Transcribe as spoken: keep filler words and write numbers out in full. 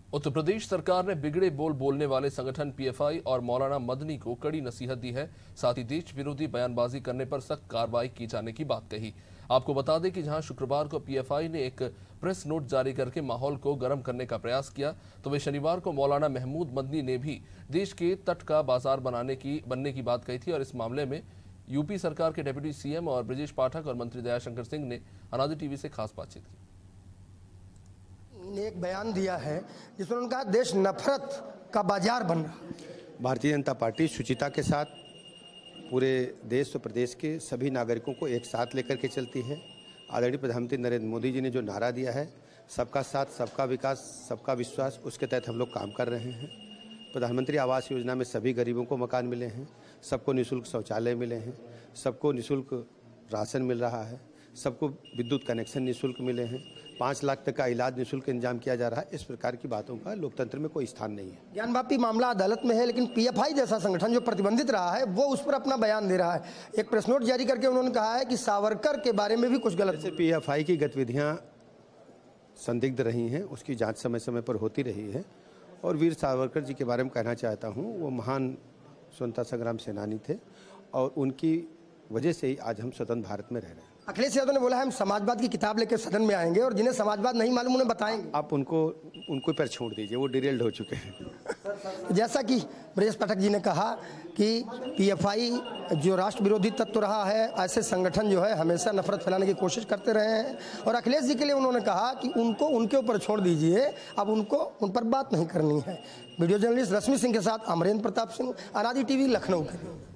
उत्तर प्रदेश सरकार ने बिगड़े बोल बोलने वाले संगठन पीएफआई और मौलाना मदनी को कड़ी नसीहत दी है। साथ ही देश विरोधी बयानबाजी करने पर सख्त कार्रवाई की जाने की बात कही। आपको बता दें कि जहां शुक्रवार को पीएफआई ने एक प्रेस नोट जारी करके माहौल को गर्म करने का प्रयास किया, तो वे शनिवार को मौलाना महमूद मदनी ने भी देश के तट का बाजार बनाने की बनने की बात कही थी। और इस मामले में यूपी सरकार के डिप्टी सीएम और ब्रजेश पाठक और मंत्री दयाशंकर सिंह ने अनादि टीवी से खास बातचीत की। ने एक बयान दिया है जिसमें उन्होंने कहा देश नफरत का बाजार बन रहा है। भारतीय जनता पार्टी शुचिता के साथ पूरे देश और प्रदेश के सभी नागरिकों को एक साथ लेकर के चलती है। आदरणीय प्रधानमंत्री नरेंद्र मोदी जी ने जो नारा दिया है, सबका साथ, सबका विकास, सबका विश्वास, उसके तहत हम लोग काम कर रहे हैं। प्रधानमंत्री आवास योजना में सभी गरीबों को मकान मिले हैं, सबको निःशुल्क शौचालय मिले हैं, सबको निःशुल्क राशन मिल रहा है, सबको विद्युत कनेक्शन निःशुल्क मिले हैं, पाँच लाख तक का इलाज निःशुल्क इंतजाम किया जा रहा है। इस प्रकार की बातों का लोकतंत्र में कोई स्थान नहीं है। ज्ञानवापी मामला अदालत में है, लेकिन पीएफआई जैसा संगठन जो प्रतिबंधित रहा है वो उस पर अपना बयान दे रहा है। एक प्रेस नोट जारी करके उन्होंने कहा है कि सावरकर के बारे में भी कुछ गलत। जैसे पीएफआई की गतिविधियां संदिग्ध रही हैं, उसकी जांच समय समय पर होती रही है। और वीर सावरकर जी के बारे में कहना चाहता हूं, वो महान स्वतंत्रता संग्राम सेनानी थे और उनकी वजह से ही आज हम स्वतंत्र भारत में रह रहे हैं। अखिलेश यादव ने बोला है हम समाजवाद की किताब लेकर सदन में आएंगे और जिन्हें समाजवाद नहीं मालूम उन्हें बताएंगे। आप उनको उनको पर छोड़ दीजिए, वो डिरेल्ड हो चुके हैं। जैसा कि ब्रजेश पाठक जी ने कहा कि पीएफआई जो राष्ट्र विरोधी तत्व रहा है, ऐसे संगठन जो है हमेशा नफरत फैलाने की कोशिश करते रहे हैं। और अखिलेश जी के लिए उन्होंने कहा कि उनको उनके ऊपर छोड़ दीजिए, अब उनको उन पर बात नहीं करनी है। वीडियो जर्नलिस्ट रश्मि सिंह के साथ अमरेंद्र प्रताप सिंह, अनादि टीवी, लखनऊ।